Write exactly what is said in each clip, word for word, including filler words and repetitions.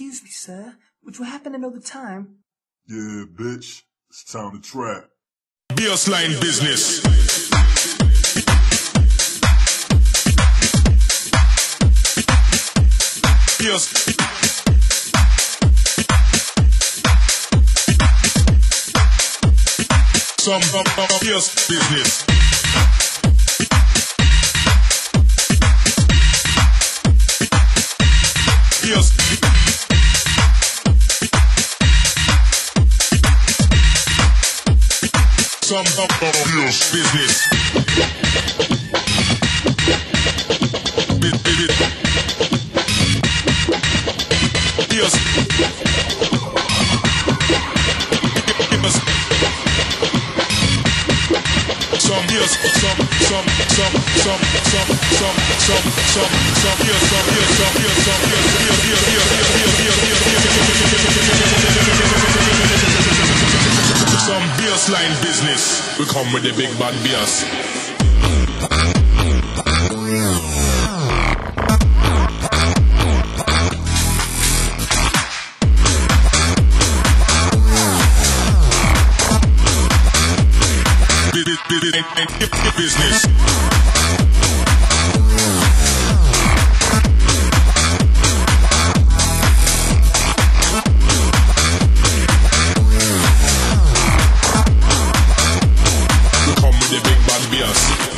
Excuse me, sir, would you happen to know the time? Yeah, bitch, it's time to trap. Bizzness business. Yes. Some yes business. Yes. Some yes business. Yes. Some yes, some, some, some, some, some, some, some, some, some, yes, some, yes, some, yes, some, yes, yes, yes, yes, yes, yes, some bassline business. We come with the big bad bass. Business. We come with the big bad bass.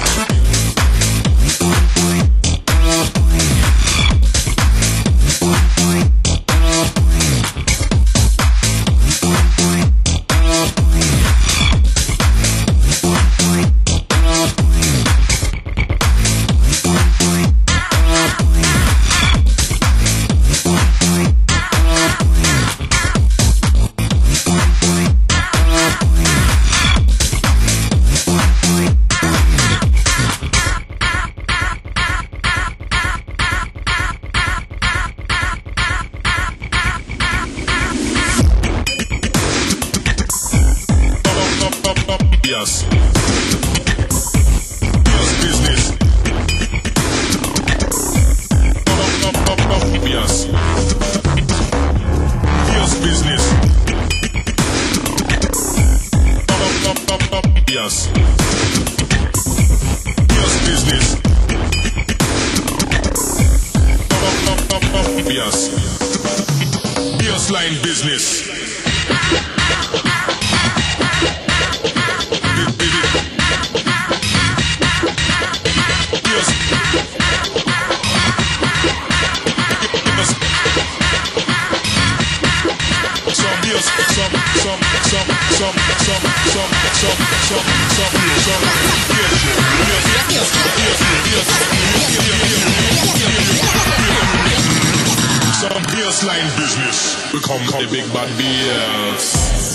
Yes. Yes, business. Yes. Yes, business. Yes. Yes, business. Yes. Yes, line business. Some bassline business. We come with the big bad beers.